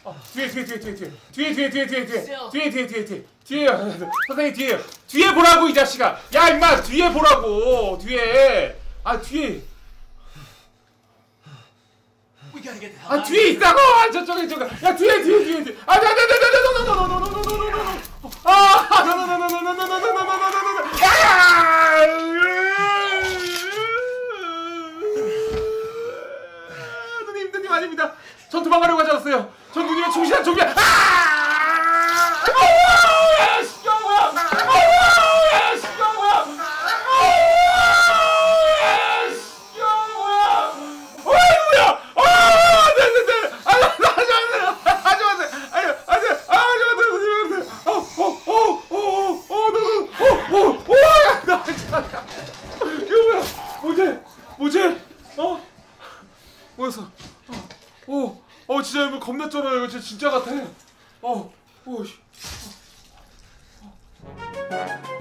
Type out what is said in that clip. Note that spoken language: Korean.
뒤에 선생님 뒤에 보라고 이 자식아. 야 임마 뒤에 보라고. 뒤에 뒤에 있다고. 저쪽에 야 뒤에 누님 아닙니다. 전 도망가려고 하지 않았어요. 전 누님의 충실한 종이야. 뭐였어? 진짜 이거 겁나 쩔어요. 이거 진짜 같아. 씨.